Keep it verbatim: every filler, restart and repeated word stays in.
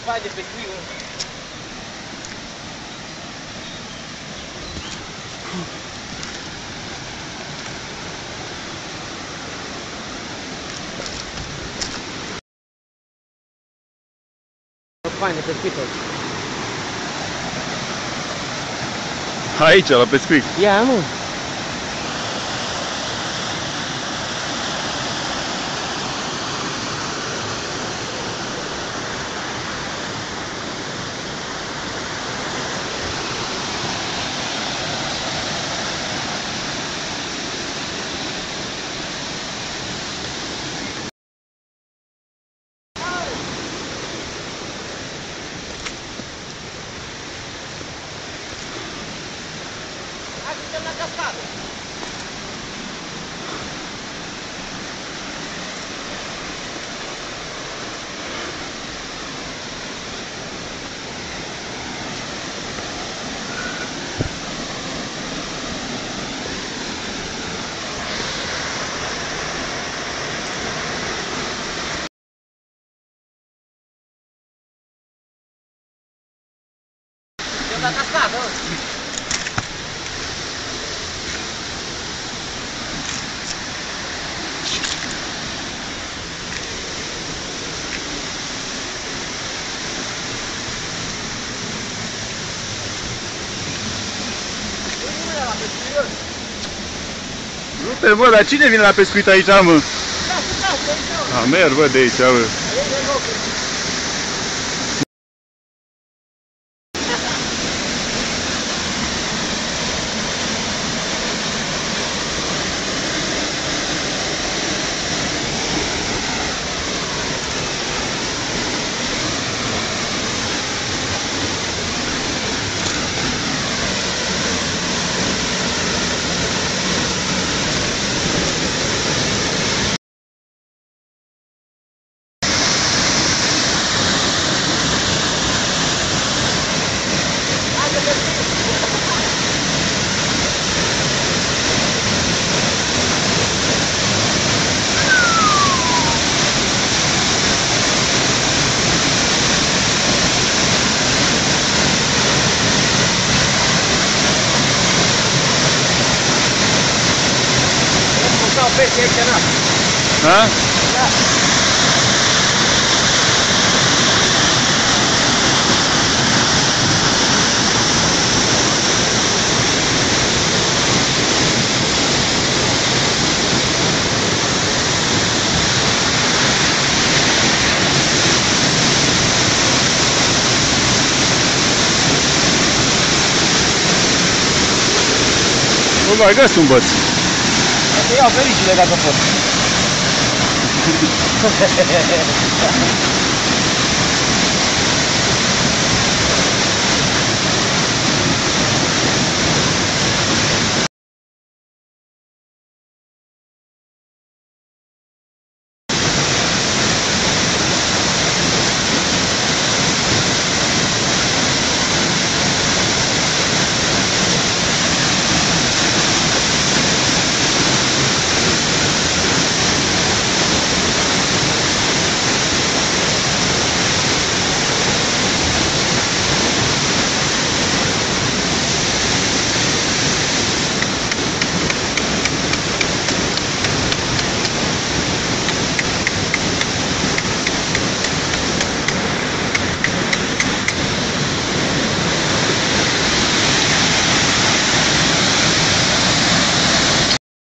Vai de pescuit, mă. Fain de pescuit tot. Aici, la pescuit. Ia, mă. Suntem la cascadă. Suntem la cascadă. Nu te văd, dar cine vine la pescuit aici, mă? A, merg, văd de aici, mă. Pește aici, na. Da? Da. Nu mai găsi un băț. Să iau fericile dacă pot.